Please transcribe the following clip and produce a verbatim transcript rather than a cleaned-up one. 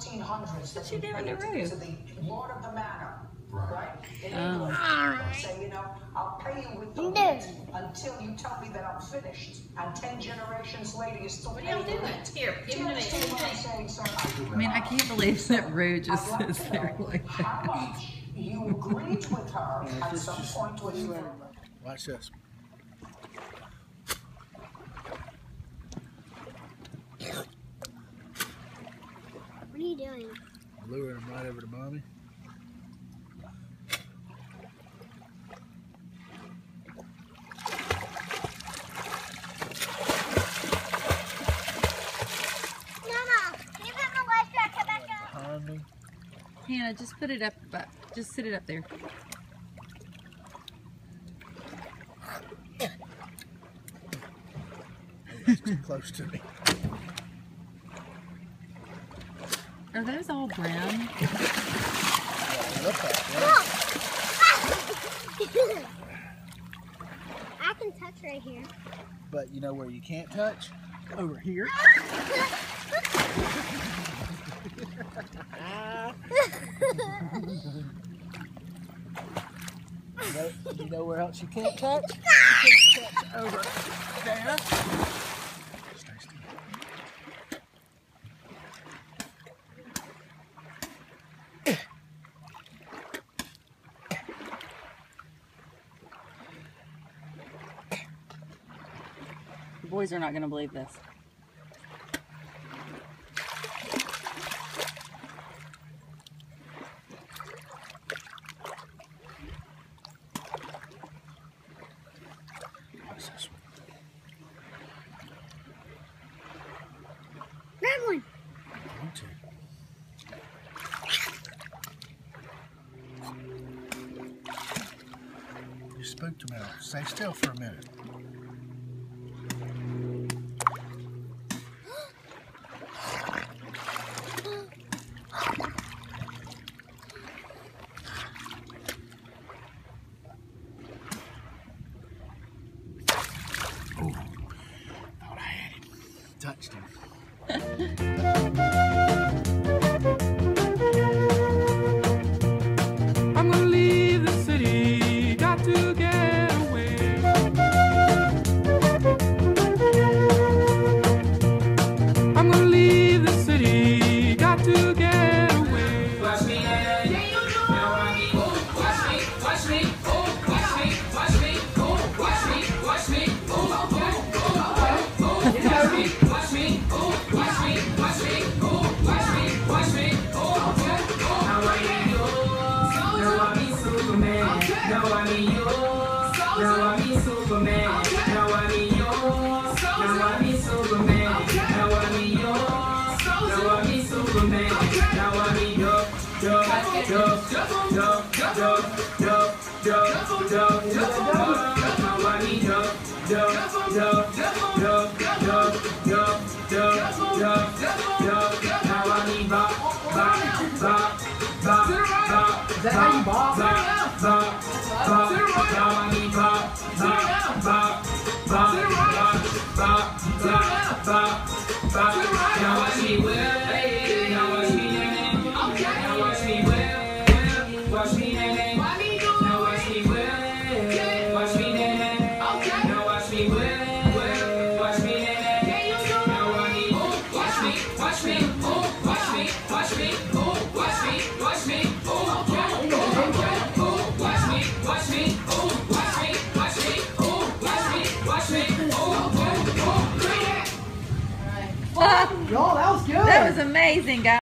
fourteen hundreds that What's she doing to Rue? to the Lord of the Manor, right? right? In oh. England, right. Say, you know, I'll pay you with the rent until you tell me that I'm finished. And ten generations later, you're still paying the rent. Here, give him to me. Saying, sir, I, I mean, I can't believe that Rue just sits there like that. How much you agreed with her at some point when you were... Watch this. What are you doing? Luring him right over to mommy. Mama, can you put my life jacket back up? Behind me. Hannah, just put it up, but just sit it up there. That's too close to me. Are those all brown? Yeah, they look like that. I can touch right here. But you know where you can't touch? Over here. you, know, you know where else you can't touch? You can't touch over there. Stay still. The boys are not going to believe this. What's this one? Red one. One, two. You spooked him out. Stay still for a minute. Oh, thought I had him. Touched him. I'm gonna leave the city, got to get away. I'm gonna leave the city, got to get away. Watch me, now I mean, watch me, watch me, watch me, watch me, watch me, watch me, watch me, watch me, watch me, watch me, watch me, watch me, watch me. Now I mean you, now I mean Superman. Now I mean you, now I mean Superman. Now I mean you, now I mean Superman. Now I mean you, now I mean Superman. Now I mean you, you, you, you, you, you, you, you, you. Now I mean you, you, you, you, you, you, you, you, you. Now I mean bop, bop, bop, bop, bop. Is that how you bop? Bop, bop, bop. Now I mean bop, bop, bop, bop, bop, bop, bop, bop, bop. Now watch me whip, now watch me nene, now watch me whip, watch me nene, now watch me whip, watch me nene, now watch me whip, watch me nene, now watch me, watch me, watch me, watch me, watch me, watch me, watch me, watch me, watch me, watch me, watch me, watch me, Y'all, that was good. That was amazing, guys.